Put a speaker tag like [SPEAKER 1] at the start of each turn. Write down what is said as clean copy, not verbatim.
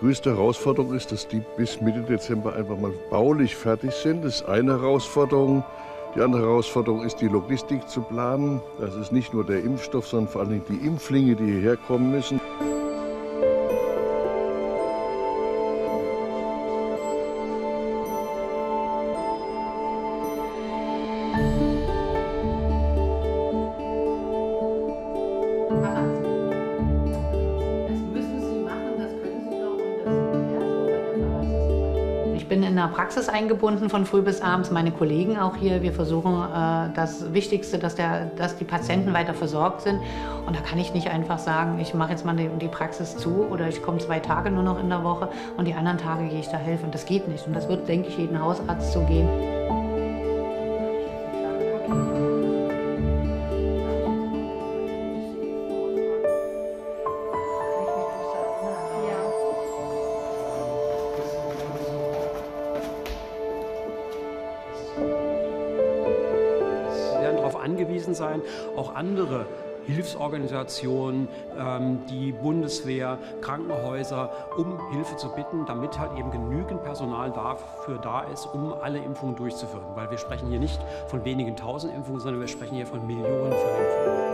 [SPEAKER 1] größte Herausforderung ist, dass die bis Mitte Dezember einfach mal baulich fertig sind. Das ist eine Herausforderung. Die andere Herausforderung ist, die Logistik zu planen. Das ist nicht nur der Impfstoff, sondern vor allem die Impflinge, die hierher kommen müssen.
[SPEAKER 2] Ich bin in der Praxis eingebunden von früh bis abends, meine Kollegen auch hier. Wir versuchen das Wichtigste, dass die Patienten weiter versorgt sind. Und da kann ich nicht einfach sagen, ich mache jetzt mal die Praxis zu oder ich komme 2 Tage nur noch in der Woche und die anderen Tage gehe ich da helfen. Das geht nicht und das wird, denke ich, jedem Hausarzt so gehen.
[SPEAKER 3] Darauf angewiesen sein, auch andere Hilfsorganisationen, die Bundeswehr, Krankenhäuser, um Hilfe zu bitten, damit halt eben genügend Personal dafür da ist, um alle Impfungen durchzuführen. Weil wir sprechen hier nicht von wenigen tausend Impfungen, sondern wir sprechen hier von Millionen von Impfungen.